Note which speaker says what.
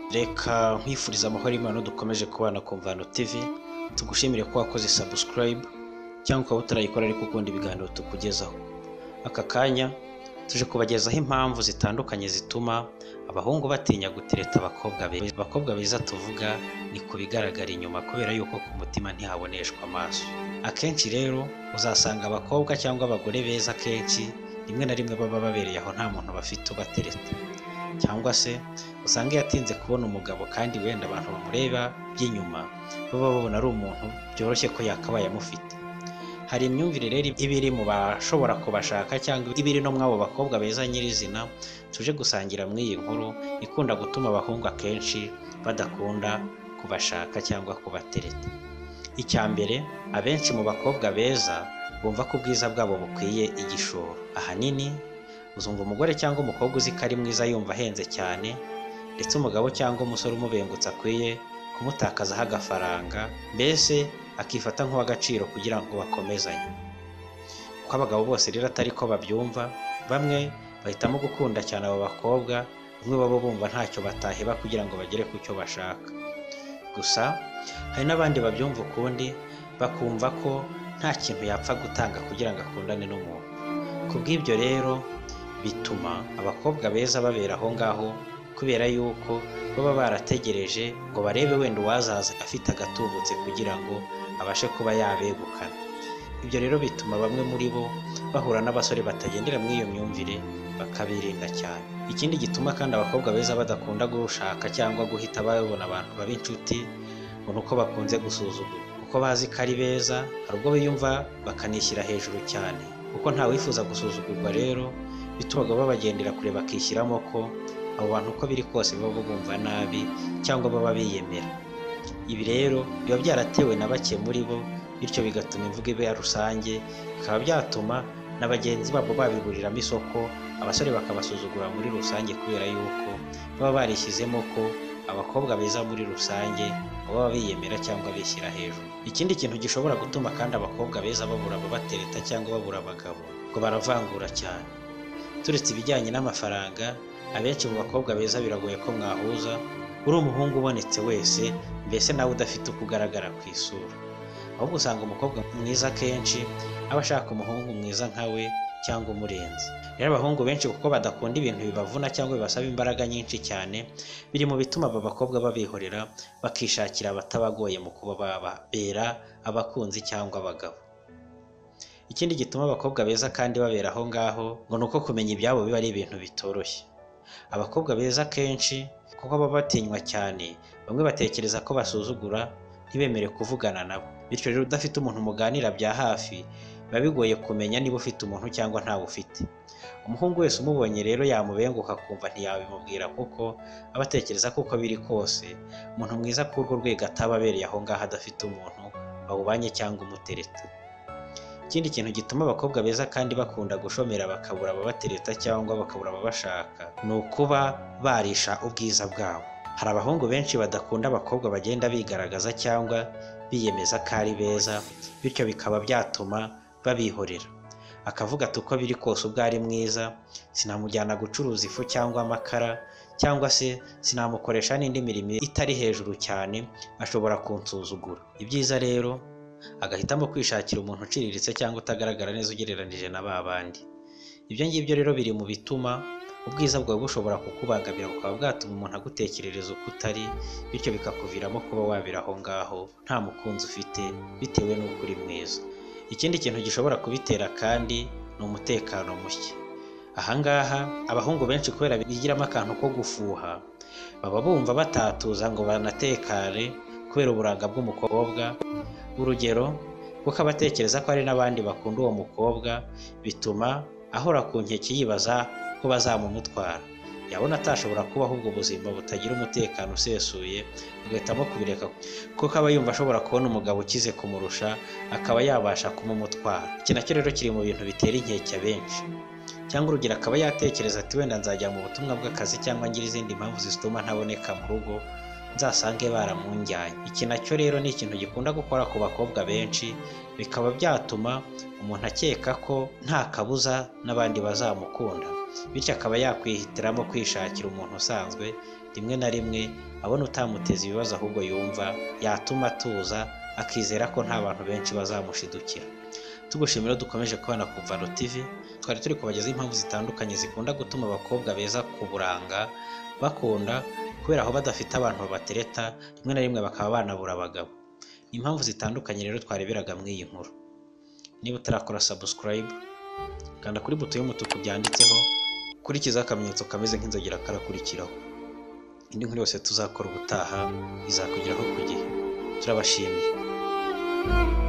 Speaker 1: Reka nkwifuriza amahoro y'Imana dukomeje kubana ku Mvano TV. Tugushimire ko wakoze subscribe cyangwa ukaba utarayikora ariko ukunda ibiganiro tukugezaho. Aka kanya tuje kubagezaho impamvu zitandukanye zituma abahungu batinya gutereta abakobwa beza tuvuga ni ku bigaragara inyuma kubera yuko ku mutima ntihaboneshwa amaso. Akenshi rero uzasanga abakobwa cyangwa abagore beza kenshi rimwe na rimwe baba babereye aho nta muntu bafite ubatereta, cyangwa se usanga yatinze kubona umugabo kandi wenda abantu bamureba by'inyuma baba babona ari umuntu byoroshye ko yakabaye amufite. Hari imyumvire rero ibiri mu bashobora kubashaka cyangwa ibiri no mwabo bakobwa beza nyirizina tuje gusangira muri iyi nkuru ikunda gutuma abahungu akenshi badakunda kubashaka cyangwa kubatereta. Icya mbere, abenshi mu bakobwa beza bumva ko ubwiza bwabo bukwiye igishoro. Ahanini uzumva umugore cyangwa umukobwa uzi ko ari mwiza yumva ahenze cyane, ndetse umugabo cyangwa umusore umubengutse akwiye kumutakazaho agafaranga, mbese akifata nk'uw'agaciro kugira ngo bakomezanye. Uko abagabo bose rero atari ko babyumva, bamwe bahitamo gukunda cyane abo bakobwa, bamwe baba bumva ntacyo bataheba kugira ngo bagere ku cyo bashaka. Gusa hari n'abandi babyumva ukundi, bakumva ko nta kintu yapfa gutanga kugira ngo akundane n'umuntu. Ku bw'ibyo rero bituma abakobwa beza babera aho ngaho kubera yuko baba barategereje ngo barebe wenda uwazaza afite agatubutse kugira ngo abashe kuba yabegukana. Ibyo rero bituma bamwe muri bo bahura n'abasore batagendera muri iyo myumvire bakabirinda cyane. Ikindi gituma kandi abakobwa beza badakunda gushaka cyangwa guhita babona abantu b'incuti ngo nuko bakunze gusuzugura, kuko bazi ko ari beza hari ubwo biyumva bakanishyira hejuru cyane, kuko nta wifuza gusuzugurwa. Rero bituma babagendera kure bakishyiramo ko abo bantu uko biri kose baba bumva nabi cyangwa baba biyemera. Ibi rero biba byaratewe na bake muri bo, bityo bigatuma imvugo iba rusange, bikaba byatuma na bagenzi babo babiburiramo isoko, abasore bakabasuzugura muri rusange kubera yuko baba barishyizemo ko abakobwa beza muri rusange baba biyemera cyangwa bishyira hejuru. Ikindi kintu gishobora gutuma kandi abakobwa beza babura ababatereta cyangwa babura abagabo, ngo baravangura cyane. Turetse ibijyanye n'amafaranga, abenshi mu bakobwa beza biragoye ko mwahuza uri umuhungu ubonetse wese, mbese nawe udafite uko ugaragara ku isura. Ahubwo usanga umukobwa mwiza kenshi aba ashaka umuhungu mwiza nkawe cyangwa umurenze. Rero abahungu benshi kuko badakunda ibintu bibavuna cyangwa bibasaba imbaraga nyinshi cyane, biri mu bituma aba bakobwa babihorera bakishakira abatabagoye mu kuba babera abakunzi cyangwa abagabo. Ikindi gituma abakobwa beza kandi babera aho ngaho ngo nuko kumenya ibyabo biba ari ibintu bitoroshye. Abakobwa beza kenshi kuko baba batinywa cyane, bamwe batekereza ko basuzugura ntibemere kuvugana nabo, bityo rero udafite umuntu muganira bya hafi biba bigoye kumenya niba ufite umuntu cyangwa ntawe ufite. Umuhungu wese umubonye rero yamubenguka akumva ntiyabimubwira kuko aba atekereza ko uko biri kose umuntu mwiza kuri urwo rwego ataba abereye aho ngaho adafite umuntu bawubanye cyangwa umutereta. Ikindi kintu gituma abakobwa beza kandi bakunda gushomera bakabura ababatereta cyangwa bakabura ababashaka ni ukuba barisha ubwiza bwabo. Hari abahungu benshi badakunda abakobwa bagenda bigaragaza cyangwa biyemeza ko ari beza, bityo bikaba byatuma babihorera. Akavuga ati uko biri kose ubwo ari mwiza sinamujyana gucuruza ifu cyangwa amakara, cyangwa se sinamukoresha n'indi mirimo itari hejuru cyane, ashobora kunsuzugura. Ibyiza rero agahitamo kwishakira umuntu uciriritse cyangwa utagaragara neza ugereranije na ba bandi. Ibyo ngibyo rero biri mu bituma ubwiza bwawe bushobora kukubangamira, bukaba bwatuma umuntu agutekerereza uko utari, bityo bikakuviramo kuba wabira aho ngaho nta mukunzi ufite bitewe n'uko uri mwiza. Ikindi kintu gishobora kubitera kandi ni umutekano muke. Aha ngaha abahungu benshi kubera bigiramo akantu ko gufuha, baba bumva batatuza ngo banatekare kubera uburanga bw'umukobwa. Urugero, kuko abatekereza ko hari n'abandi bakunda uwo mukobwa, bituma ahora ku nkeke yibaza ko bazamumutwara. Yabona atashobora kubaho ubwo buzima butagira umutekano usesuye, agahitamo kubireka kuko aba yumva ashobora kubona umugabo ukize kumurusha akaba yabasha kumumutwara. Iki nacyo rero kiri mu bintu bitera inkeke benshi. Cyangwa urugero akaba yatekereza ati wenda nzajya mu butumwa bw'akazi cyangwa ngira izindi mpamvu zituma ntaboneka mu rugo, nzasange baramunjyanye. Iki nacyo rero ni ikintu gikunda gukora ku bakobwa benshi, bikaba byatuma umuntu akeka ko nta kabuza n'abandi bazamukunda, bityo akaba yakwihitiramo kwishakira umuntu usanzwe rimwe na rimwe abona utamuteza ibibazo ahubwo yumva yatuma atuza akizera ko nta bantu benshi bazamushidukira. Tugushimira dukomeje kubana ku Mvano TV, twari turi kubagezaho impamvu zitandukanye zikunda gutuma abakobwa beza ku buranga bakunda kubera aho badafite abantu babatereta, rimwe na rimwe bakaba banabura abagabo. Impamvu zitandukanye rero twareberaga muri iyi nkuru. Niba utarakora subscribe, kanda kuri buto y'umutuku byanditseho, kurikiza akamenyetso kameze nk'inzogera karakurikiraho. Indi nkuru yose tuzakora ubutaha izakugeraho ku gihe. Turabashimiye.